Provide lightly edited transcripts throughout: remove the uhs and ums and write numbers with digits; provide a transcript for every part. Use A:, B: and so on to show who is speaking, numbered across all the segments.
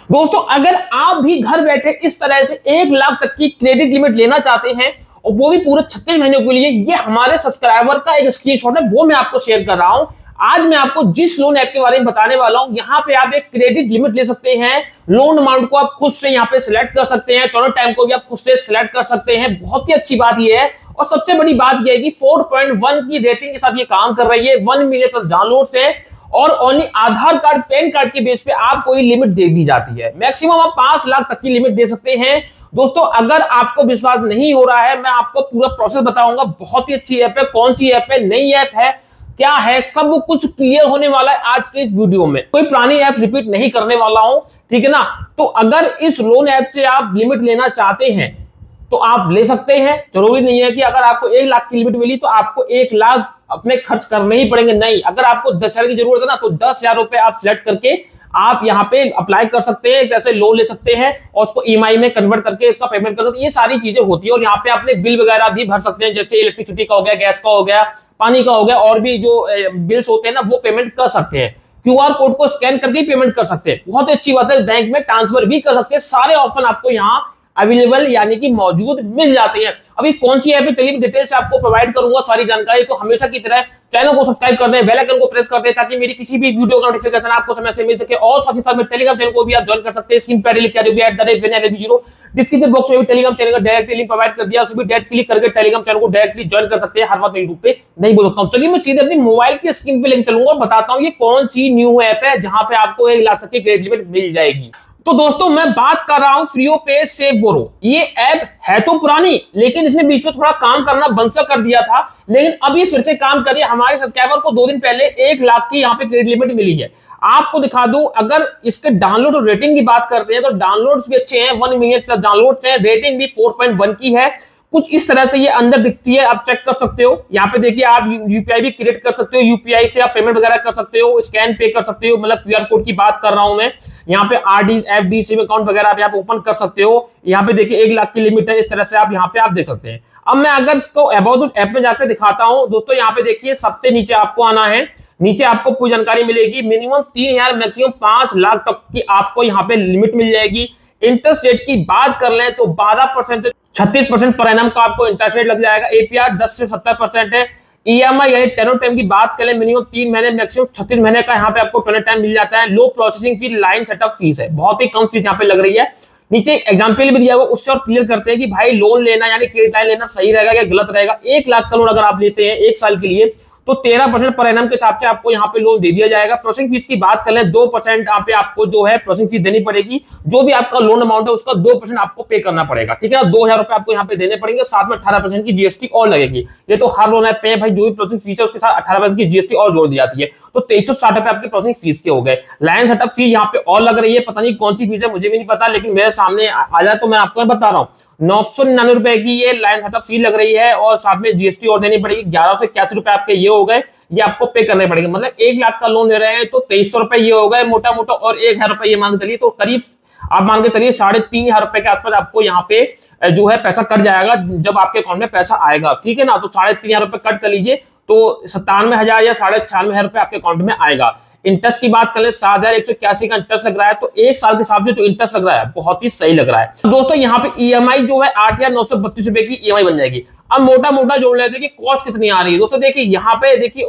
A: दोस्तों अगर आप भी घर बैठे इस तरह से 1 लाख तक की क्रेडिट लिमिट लेना चाहते हैं और वो भी पूरे 36 महीनों के लिए, ये हमारे सब्सक्राइबर का एक स्क्रीनशॉट है, वो मैं आपको शेयर कर रहा हूं। आज मैं आपको जिस लोन ऐप के बारे में बताने वाला हूं, यहां पे आप एक क्रेडिट लिमिट ले सकते हैं। लोन अमाउंट को आप खुद से यहां पे सिलेक्ट कर सकते हैं, टर्न टाइम को भी आप खुद से सिलेक्ट कर सकते हैं। बहुत ही अच्छी बात यह है और सबसे बड़ी बात यह है कि 4.1 की रेटिंग के साथ ये काम कर रही है। 1 मिलियन प्लस डाउनलोड्स है और only Aadhaar card, PAN card के बेस पे आपको ये लिमिट दे दी जाती है। मैक्सिमम आप 5 लाख तक की लिमिट दे सकते हैं। दोस्तों अगर आपको विश्वास नहीं हो रहा है, मैं आपको पूरा प्रोसेस बताऊंगा। बहुत ही अच्छी ऐप है। कौन सी ऐप है, नई ऐप है, क्या है, सब कुछ क्लियर होने वाला है आज के इस वीडियो में। कोई पुरानी ऐप रिपीट नहीं करने वाला हूं, ठीक है ना। तो अगर इस लोन ऐप से आप लिमिट लेना चाहते हैं तो आप ले सकते हैं। जरूरी नहीं है कि अगर आपको 1 लाख की लिमिट मिली तो आपको 1 लाख अपने खर्च करने ही पड़ेंगे। नहीं, अगर आपको 10,000 की जरूरत है ना, तो 10,000 रुपए आप सिलेक्ट करके आप यहाँ पे अप्लाई कर सकते हैं, जैसे लोन ले सकते हैं और उसको ईएमआई में कन्वर्ट करके इसका पेमेंट कर सकते हैं। ये सारी चीजें होती है और यहाँ पे अपने बिल वगैरह भी भर सकते हैं, जैसे इलेक्ट्रिसिटी का हो गया, गैस का हो गया, पानी का हो गया, और भी जो बिल्स होते हैं ना, वो पेमेंट कर सकते हैं। क्यूआर कोड को स्कैन करके पेमेंट कर सकते हैं। बहुत अच्छी बात है। बैंक में ट्रांसफर भी कर सकते हैं। सारे ऑप्शन आपको यहाँ अवेलेबल यानी कि मौजूद मिल जाते हैं। अभी कौन सी ऐप है, चलिए डिटेल से आपको प्रोवाइड करूंगा सारी जानकारी। तो हमेशा की तरह चैनल को सब्सक्राइब कर दें, बेल आइकन को प्रेस कर दें, ताकि मेरी किसी भी वीडियो का नोटिफिकेशन आपको समय से मिल सके। और साथ ही साथ में टेलीग्राम चैनल को भी आप ज्वाइन कर सकते हैं। स्क्रीन पर लिखा है @vinlb0। डिस्क्रिप्शन बॉक्स में भी टेलीग्राम चैनल का डायरेक्ट लिंक प्रोवाइड कर दिया, उसमें डायरेक्ट क्लिक करके टेलीग्राम चैनल को डायरेक्टली ज्वाइन कर सकते हैं। हर बात मैं यूट्यूब पे नहीं बोल सकता हूं। चलिए मैं सीधे अपनी मोबाइल की स्क्रीन पे लेकर चलूंगा और बताता हूं ये कौन सी न्यू ऐप है जहां पे आपको 1 लाख तक की क्रेडिट लिमिट मिल जाएगी। तो दोस्तों मैं बात कर रहा हूं फ्रीओ पे सेव बोरो। ये ऐप है तो पुरानी, लेकिन इसने बीच में थोड़ा काम करना बंद सा कर दिया था, लेकिन अब ये फिर से काम कर रही है। हमारे सब्सक्राइबर को 2 दिन पहले 1 लाख की यहाँ पे क्रेडिट लिमिट मिली है। आपको दिखा दूं, अगर इसके डाउनलोड और रेटिंग की बात करते हैं तो डाउनलोड्स भी अच्छे हैं, 1 मिलियन प्लस डाउनलोड्स हैं। रेटिंग भी 4.1 की है। कुछ इस तरह से ये अंदर दिखती है, आप चेक कर सकते हो। यहाँ पे देखिए, आप यूपीआई भी क्रिएट कर सकते हो, यूपीआई से आप पेमेंट वगैरह कर सकते हो, स्कैन पे कर सकते हो, मतलब क्यूआर कोड की बात कर रहा हूं मैं। यहाँ पे आरडी, एफडी, सिम अकाउंट वगैरह आप यहाँ पे ओपन कर सकते हो। यहाँ पे देखिए 1 लाख की लिमिट है, इस तरह से आप यहाँ पे आप देख सकते हैं। अब मैं अगर इसको अबाउट ऐप में जाकर दिखाता हूं दोस्तों, यहाँ पे देखिए सबसे नीचे आपको आना है। नीचे आपको पूरी जानकारी मिलेगी। मिनिमम 3,000, मैक्सिमम 5 लाख तक की आपको यहाँ पे लिमिट मिल जाएगी। इंटरेस्ट रेट की बात कर लें तो 12% से 36% पर एनम का आपको इंटरेस्ट रेट लग जाएगा। एपीआर 10 से 70% है। ईएमआई यानी टेनर टाइम की बात करें, मिनिमम 3 महीने, मैक्सिमम 36 महीने का यहाँ पे आपको टेनर टाइम मिल जाता है। Low processing fee, line setup fees है, बहुत ही कम फीस यहाँ पे लग रही है। नीचे एग्जाम्पल भी दिया हुआ, उससे और क्लियर करते हैं कि भाई लोन लेना यानी क्रेडिट लाइन लेना सही रहेगा या गलत रहेगा। 1 लाख का लोन अगर आप लेते हैं 1 साल के लिए तो 13% पर एनम के हिसाब से आपको यहाँ पे लोन दे दिया जाएगा। प्रोसेसिंग फीस की बात कर लें, 2% यहाँ पे आपको जो है प्रोसेसिंग फीस देनी पड़ेगी। जो भी आपका लोन अमाउंट है उसका 2% आपको पे करना पड़ेगा, ठीक है ना। 2,000 रुपए आपको यहाँ पे देने पड़ेंगे, साथ में 18% की जीएसटी और लगेगी। ये तो हर लोन ऐप पे भाई, जो भी प्रोसेसिंग फीस है उसके साथ 18% की जीएसटी और जोड़ दी जाती है। तो 2360 रुपए आपके प्रोसेसिंग फीस के हो गए। लाइन सेटअप फीस यहाँ पे और लग रही है, पता नहीं कौन सी फीस है, मुझे भी नहीं पता, लेकिन मेरे सामने आ जाए तो मैं आपको बता रहा हूँ। 999 रुपए की ये लाइन सेटअप फी लग रही है और साथ में जीएसटी और देनी पड़ेगी। 1181 रुपए आपके ये हो गए, ये आपको पे करने पड़ेंगे। मतलब 1 लाख का लोन ले रहे हैं तो 2300 रुपए ये हो गए मोटा मोटा, और 1,000 रुपए ये मान के चलिए, तो करीब आप मान के चलिए 3,500 रुपए के आसपास आपको यहाँ पे जो है पैसा कट जाएगा जब आपके अकाउंट में पैसा आएगा, ठीक है ना। तो 3,500 रुपए कट कर लीजिए तो 97,000 या 96,500 रुपए आपके अकाउंट में आएगा। इंटरेस्ट की बात करें, 7,181 का इंटरेस्ट लग रहा है। तो 1 साल के हिसाब से जो इंटरेस्ट लग रहा है बहुत ही सही लग रहा है। तो दोस्तों यहाँ पे ईएमआई जो है 8,932 रुपए की ईएमआई बन जाएगी। अब मोटा मोटा जोड़ लेते हैं कि कॉस्ट कितनी आ रही है। दोस्तों देखिए यहाँ पे देखिए,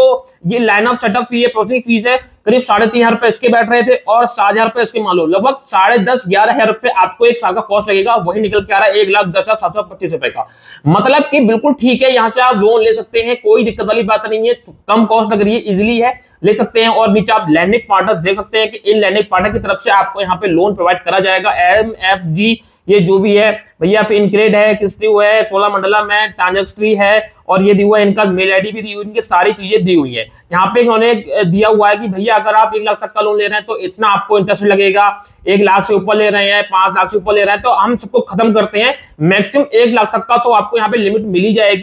A: ये लाइन ऑफ सेटअप फी है, प्रोसेसिंग फीस है, करीब 3,500 रुपए इसके बैठ रहे थे और 7,000 रुपए इसके मान लो, लगभग 10,500-11,000 रुपए आपको 1 साल का कॉस्ट लगेगा। वही निकल के आ रहा है 1,10,725 रुपए का। मतलब कि बिल्कुल ठीक है, यहाँ से आप लोन ले सकते हैं, कोई दिक्कत वाली बात नहीं है। कम कॉस्ट लग रही है, इजिली है, ले सकते हैं। और नीचे आप लैंडिंग पार्टनर देख सकते हैं कि इन लैंडिंग पार्टनर की तरफ से आपको यहाँ पे लोन प्रोवाइड करा जाएगा। एमएफजी ये जो भी है भैया, फिर इनक्रेड है, किस्ती है, चोलामंडलम है, ट्रांजैक्ट्री है, और ये दिया हुआ है इनका मेल आईडी भी दी हुई, इनकी सारी चीजें दी हुई है। यहाँ पे इन्होंने दिया हुआ है कि भैया अगर आप 1 लाख तक का लोन ले रहे हैं तो इतना आपको इंटरेस्ट लगेगा। 1 लाख से ऊपर ले रहे हैं, 5 लाख से ऊपर ले रहे हैं, तो हम सबको खत्म करते हैं। मैक्सिमम 1 लाख तक का तो आपको यहाँ पे लिमिट मिली जाएगी।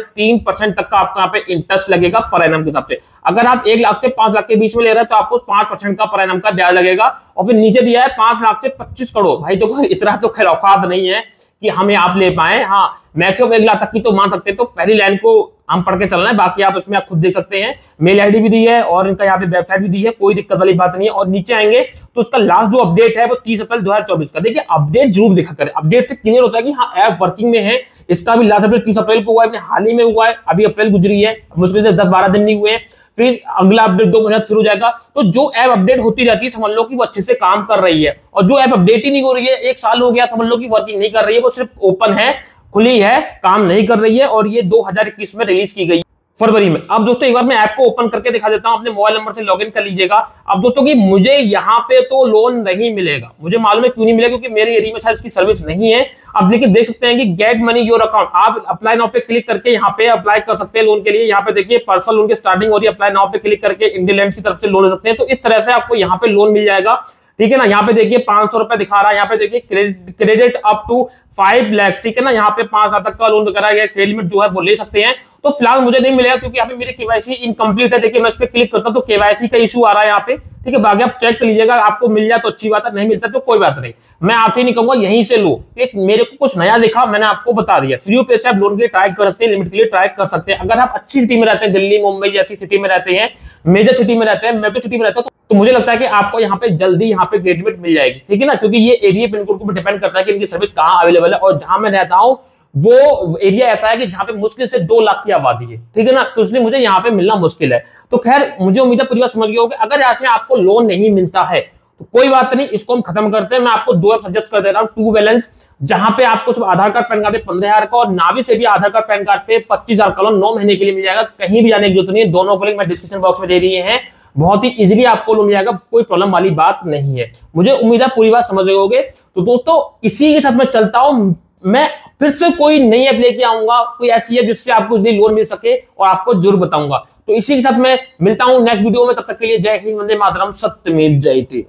A: 3.5% तक का आपको यहाँ पे इंटरेस्ट लगेगा पर एनम के हिसाब से। अगर आप 1 लाख से 5 लाख के बीच में ले रहे हैं तो आपको 5% का पर एनम का ब्याज लगेगा। और फिर नीचे दिया है 5 लाख से 25 करोड़। भाई देखो इतना तो खैर औकात नहीं है कि हमें आप ले पाए। हाँ, मैक्सिमम 1 लाख तक की तो मान सकते हैं, तो पहली लाइन को हम पढ़ के चलना है, बाकी आप उसमें आप खुद देख सकते हैं। मेल आईडी भी दी है और इनका यहाँ पे वेबसाइट भी दी है, कोई दिक्कत वाली बात नहीं है। और नीचे आएंगे तो उसका लास्ट जो अपडेट है वो 30 अप्रैल 2024 का। देखिए अपडेट जरूर देखा करें, अपडेट से क्लियर होता है कि हाँ ऐप वर्किंग में है। इसका भी लास्ट अपडेट 30 अप्रैल को हुआ है, हाल ही में हुआ है, अभी अप्रैल गुजरी है, मुश्किल से 10-12 दिन नहीं हुए हैं। फिर अगला अपडेट 2 महीने फिर हो जाएगा। तो जो ऐप अपडेट होती रहती है समझ लो कि वो अच्छे से काम कर रही है, और जो ऐप अपडेट ही नहीं हो रही है, 1 साल हो गया, समझ लो कि वर्किंग नहीं कर रही है, वो सिर्फ ओपन है, खुली है, काम नहीं कर रही है। और ये 2021 में रिलीज की गई फरवरी में। अब दोस्तों एक बार मैं ऐप को ओपन करके दिखा देता हूं, अपने मोबाइल नंबर से लॉगिन कर लीजिएगा। अब दोस्तों कि मुझे यहाँ पे तो लोन नहीं मिलेगा, मुझे मालूम है क्यों नहीं मिलेगा, क्योंकि मेरे एरिया में शायद इसकी सर्विस नहीं है। अब देखिए देख सकते हैं कि गेट मनी योर अकाउंट, आप अप्लाई नाउ पे क्लिक करके यहाँ पे अप्लाई कर सकते हैं लोन के लिए। यहाँ पे देखिए पर्सनल लोन की स्टार्टिंग हो रही है, अप्लाई नाउ पे क्लिक करके इंडियन लैंड की तरफ से लोन ले सकते हैं। तो इस तरह से आपको यहाँ पे लोन मिल जाएगा, ठीक है ना। यहाँ पे देखिए 500 रुपए दिखा रहा है, यहाँ पे देखिए क्रेडिट अप टू 5 लाख, ठीक है ना। यहाँ पे 5 लाख तक का लोन वगैरह क्रेडिट लिमिट जो है वो ले सकते हैं। तो फिलहाल मुझे नहीं मिलेगा क्योंकि यहाँ पे मेरी केवाईसी इनकम्प्लीट है। देखिए मैं इस पे क्लिक करता हूँ तो केवाईसी का इशू आ रहा है यहाँ पे, ठीक है। बाकी आप चेक कर लीजिएगा, आपको मिल जाए तो अच्छी बात है, नहीं मिलता तो कोई बात नहीं। मैं आपसे नहीं कहूंगा यहीं से लो, एक मेरे को कुछ नया दिखा, मैंने आपको बता दिया। फ्री ऑफ से आप लोन के लिए ट्राई कर सकते हैं, लिमिट के लिए ट्राई कर सकते हैं। अगर आप अच्छी सिटी में रहते हैं, दिल्ली मुंबई जैसी सिटी में रहते हैं, मेजर सिटी में रहते हैं, मेट्रो सिटी में रहते हैं, तो मुझे लगता है कि आपको यहाँ पे जल्दी यहाँ पे क्रेडिट लिमिट मिल जाएगी, ठीक है ना। क्योंकि ये एरिया पिन कोड को डिपेंड करता है कि इनकी सर्विस कहाँ अवेलेबल है। और जहां मैं रहता हूँ वो एरिया ऐसा है कि जहां पे मुश्किल से 2 लाख की आबादी है, ठीक है ना। तो इसलिए मुझे यहाँ पे मिलना मुश्किल है। तो खैर मुझे उम्मीद है पूरी बात समझ गए होंगे। अगर ऐसे आपको लोन नहीं मिलता है तो कोई बात नहीं, इसको हम खत्म करते हैं। मैं आपको 2 ऐप सजेस्ट कर दे रहा हूँ, टू बैलेंस, जहां पे आपको सिर्फ आधार कार्ड पैन कार्ड पे 15,000 का और नावी से भी आधार कार्ड पैन कार्ड पे 25,000 का लोन 9 महीने के लिए मिल जाएगा। कहीं भी जाने की जरूरत नहीं है, दोनों को लिंक मैं डिस्क्रिप्शन बॉक्स में दे दिए हैं। बहुत ही इजीली आपको लोन मिल जाएगा, कोई प्रॉब्लम वाली बात नहीं है। मुझे उम्मीद है पूरी बात समझ गए होगे। तो दोस्तों इसी के साथ मैं चलता हूं, मैं फिर से कोई नई ऐप लेके आऊंगा, कोई ऐसी है जिससे आपको इसलिए लोन मिल सके और आपको जरूर बताऊंगा। तो इसी के साथ मैं मिलता हूं नेक्स्ट वीडियो में, तब तक के लिए जय हिंद, वंदे मातरम, सत्यमेव जयते।